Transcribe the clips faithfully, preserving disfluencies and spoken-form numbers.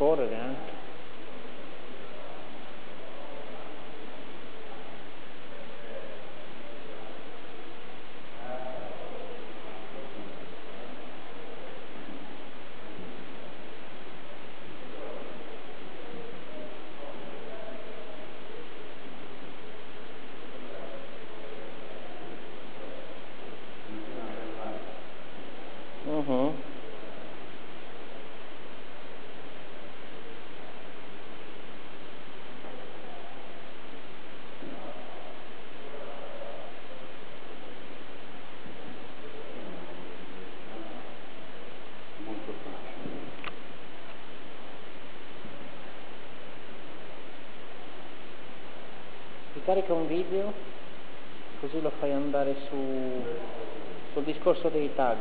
correre anche. Uh-huh. Ricarica un video, così lo fai andare su, sul discorso dei tag.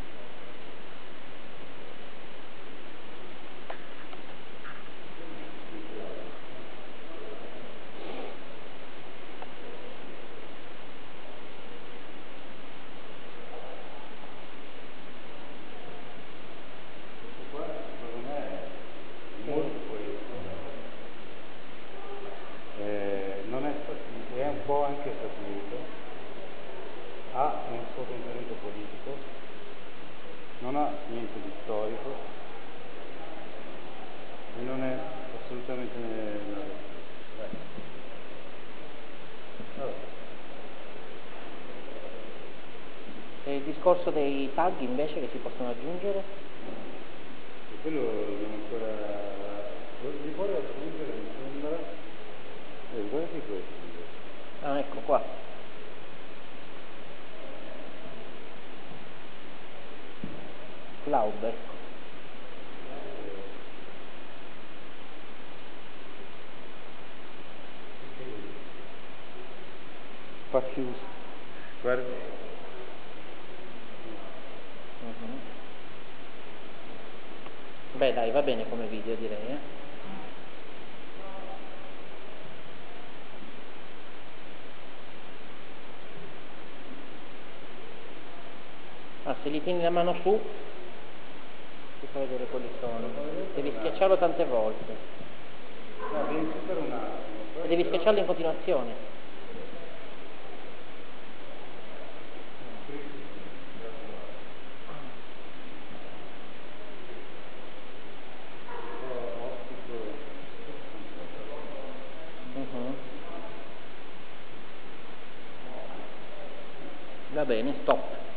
Anche satirico, ha un suo contenuto politico, non ha niente di storico e non è assolutamente E il discorso dei tag invece che si possono aggiungere? E quello non ancora lo si può aggiungere, mi sembra. Eh, guardate questo. Ah, ecco qua. Cloud, ecco. Fa chiuso. Guarda. Uh-huh. Beh dai, va bene come video direi, eh. Ah, se gli tieni la mano su, ti fa vedere quali sono. Devi schiacciarlo tante volte. No, devi su per un attimo. E devi schiacciarlo in continuazione. Uh-huh. Va bene, stop.